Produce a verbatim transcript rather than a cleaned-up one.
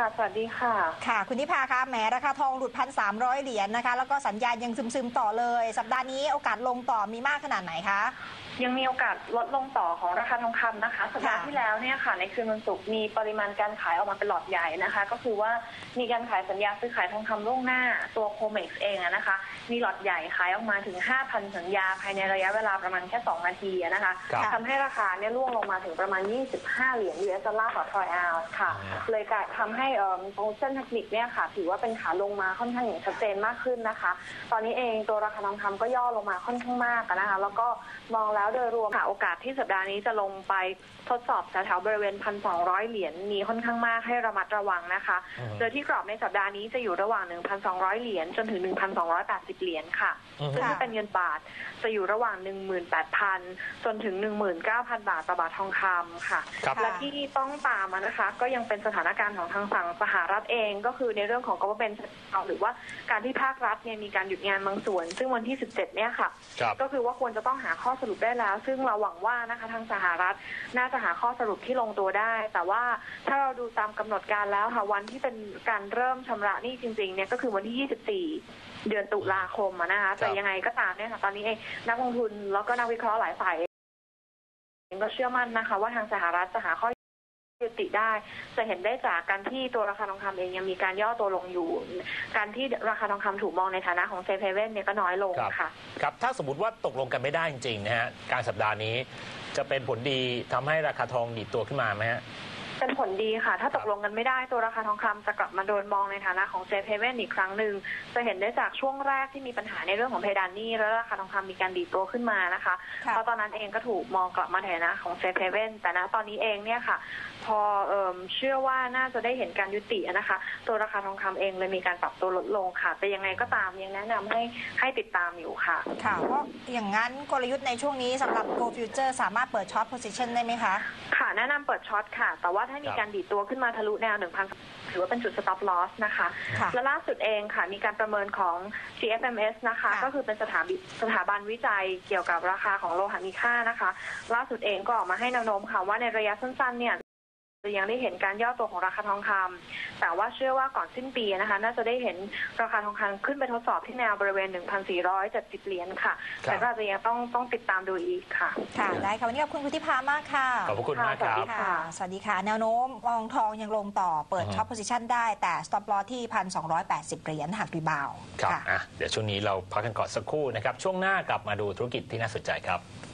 สวัสดีค่ะค่ะคุณทิพาคะแหมราคาทองหลุดพันสามร้อยเหรียญนะคะแล้วก็สัญญาณยังซึมๆต่อเลยสัปดาห์นี้โอกาสลงต่อมีมากขนาดไหนคะยังมีโอกาสลดลงต่อของราคาทองคำนะคะสัปดาห์ที่แล้วเนี่ยค่ะในคืนวันศุกร์มีปริมาณการขายออกมาเป็นหลอดใหญ่นะคะก็คือว่ามีการขายสัญญาซื้อขายทองคำล่วงหน้าตัวโคเม็กซ์เองนะคะมีหลอดใหญ่ขายออกมาถึง ห้าพัน สัญญาภายในระยะเวลาประมาณแค่สองนาทีนะคะทำให้ราคาเนี่ยร่วงลงมาถึงประมาณยี่สิบห้าเหรียญ ยู เอส ดอลลาร์ต่อทรอยออนซ์ค่ะเลยทำให้ตรงเส้นเทคนิคเนี่ยค่ะถือว่าเป็นขาลงมาค่อนข้างอย่างชัดเจนมากขึ้นนะคะตอนนี้เองตัวราคาทองคำก็ย่อลงมาค่อนข้างมากนะคะแล้วก็มองแล้วโดยรวมโอกาสที่สัปดาห์นี้จะลงไปทดสอบแถวๆบริเวณ หนึ่งพันสองร้อย เหรียญมีค่อนข้างมากให้ระมัดระวังนะคะโดยที่กรอบในสัปดาห์นี้จะอยู่ระหว่าง หนึ่งพันสองร้อย เหรียญจนถึง หนึ่งพันสองร้อยแปดสิบ เหรียญค่ะซึ่งถ้าเป็นเงินบาทจะอยู่ระหว่าง หนึ่งหมื่นแปดพัน จนถึง หนึ่งหมื่นเก้าพัน บาทต่อบาททองคำค่ะและที่ต้องตามนะคะก็ยังเป็นสถานการณ์ของทางฝั่งสหรัฐเองก็คือในเรื่องของ government หรือว่าการที่ภาครัฐเนี่ยมีการหยุดงานบางส่วนซึ่งวันที่สิบเจ็ดเนี่ยค่ะก็คือว่าควรจะต้องหาข้อสรุปได้แล้วซึ่งเราหวังว่านะคะทางสหรัฐน่าจะหาข้อสรุปที่ลงตัวได้แต่ว่าถ้าเราดูตามกำหนดการแล้วค่ะวันที่เป็นการเริ่มชำระหนี้จริงๆเนี่ยก็คือวันที่ยี่สิบสี่เดือนตุลาคมนะคะแต่ยังไงก็ตามเนี่ยค่ะตอนนี้เองนักลงทุนแล้วก็นักวิเคราะห์หลายฝ่ายก็เชื่อมั่นนะคะว่าทางสหรัฐจะหาข้อยุติได้จะเห็นได้จากการที่ตัวราคาทองคำเองยังมีการย่อตัวลงอยู่การที่ราคาทองคำถูกมองในฐานะของเซฟเฮเว่นเนี่ยก็น้อยลงค่ะครับถ้าสมมติว่าตกลงกันไม่ได้จริงๆนะฮะการสัปดาห์นี้จะเป็นผลดีทำให้ราคาทองดีดตัวขึ้นมาไหมฮะเป็นผลดีค่ะถ้าตกลงกันไม่ได้ตัวราคาทองคำจะกลับมาโดนมองในฐานะของเซฟเฮเว่นอีกครั้งหนึ่งจะเห็นได้จากช่วงแรกที่มีปัญหาในเรื่องของเพดานหนี้แล้วราคาทองคำมีการดีดตัวขึ้นมานะคะเพราะตอนนั้นเองก็ถูกมองกลับมาในฐานะของเซฟเฮเว่นแต่ณตอนนี้เองเนี่ยค่ะพอเอ่อเชื่อว่าน่าจะได้เห็นการยุตินะคะตัวราคาทองคำเองเลยมีการปรับตัวลดลงค่ะแต่ยังไงก็ตามยังแนะนำให้ให้ติดตามอยู่ค่ะค่ะเพราะอย่างนั้นกลยุทธ์ในช่วงนี้สำหรับ Gold Future สามารถเปิดช็อต position ได้ไหมคะค่ะแนะนำเปิดช็อตค่ะแต่ว่าถ้ามีการดีดตัวขึ้นมาทะลุแนว หนึ่งพัน ถือว่าเป็นจุด stop loss นะคะและล่าสุดเองค่ะมีการประเมินของ ซี เอฟ เอ็ม เอส นะคะก็คือเป็นสถาบันสถาบันวิจัยเกี่ยวกับราคาของโลหะมีค่านะคะล่าสุดเองก็ออกมาให้แนวโน้มค่ะว่าในระยะสั้นๆเนี่ยยังได้เห็นการย่อตัวของราคาทองคำแต่ว่าเชื่อว่าก่อนสิ้นปีนะคะน่าจะได้เห็นราคาทองคำขึ้นไปทดสอบที่แนวบริเวณ หนึ่งพันสี่ร้อยเจ็ดสิบ เหรียญค่ะแต่ก็อาจจะยังต้องต้องติดตามดูอีกค่ะค่ะได้ค่ะวันนี้ขอบคุณคุณทิพามากค่ะขอบคุณมากครับสวัสดีค่ะแนวโน้มมองทองยังลงต่อเปิดช็อตโพซิชันได้แต่ stop loss ที่ หนึ่งพันสองร้อยแปดสิบ เหรียญหักรีบาวครับเดี๋ยวช่วงนี้เราพักกันก่อนสักครู่นะครับช่วงหน้ากลับมาดูธุรกิจที่น่าสนใจครับ